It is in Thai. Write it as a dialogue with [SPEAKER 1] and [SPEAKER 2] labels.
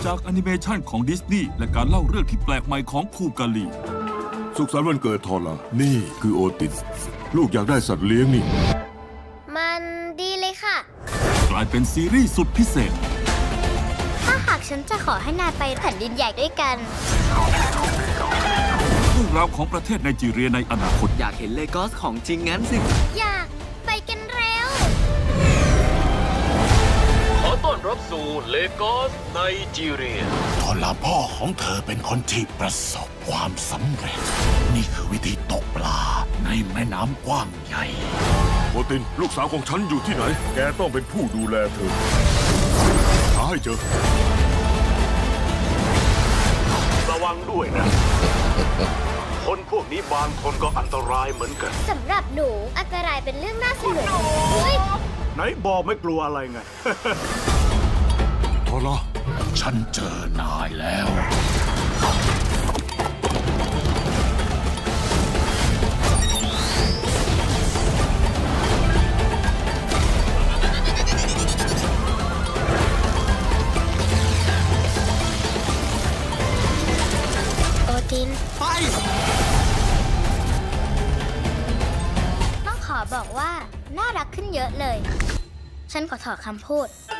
[SPEAKER 1] จากแอนิเมชันของดิสนีย์และการเล่าเรื่องที่แปลกใหม่ของคูกาลี
[SPEAKER 2] สุขสันต์วันเกิดทอละนี่คือโอติสลูกอยากได้สัตว์เลี้ยงนี่
[SPEAKER 3] มันดีเลยค่ะ
[SPEAKER 1] กลายเป็นซีรีส์สุดพิเศษ
[SPEAKER 3] ถ้าหากฉันจะขอให้นายไปแผ่นดินใหญ่ด้วยกัน
[SPEAKER 1] เรื่องราวของประเทศไนจีเรียในอนาคต
[SPEAKER 4] อยากเห็นเลโกสของจริงงั้นสิ
[SPEAKER 3] อยากไปกันเร็ว
[SPEAKER 5] ขอต้อนรับสู่เลโกสไนจีเรีย
[SPEAKER 6] ทอละพ่อของเธอเป็นคนที่ประสบความสำเร็จนี่คือวิธีตกปลาในแม่น้ำกว้างใหญ่
[SPEAKER 2] โอตินลูกสาวของฉันอยู่ที่ไหนแกต้องเป็นผู้ดูแลเธอหาให้เจอ
[SPEAKER 5] ระวังด้วยนะคนพวกนี้บางคนก็อันตรายเหมือนกัน
[SPEAKER 3] สำหรับหนูอันตรายเป็นเรื่องน่าสนุก
[SPEAKER 5] ไหนบอกไม่กลัวอะไรไง
[SPEAKER 2] ทอละ
[SPEAKER 6] ฉันเจอนายแล้ว
[SPEAKER 3] โอติน
[SPEAKER 4] ไป
[SPEAKER 3] ต้องขอบอกว่าน่ารักขึ้นเยอะเลยฉันขอถอดคำพูด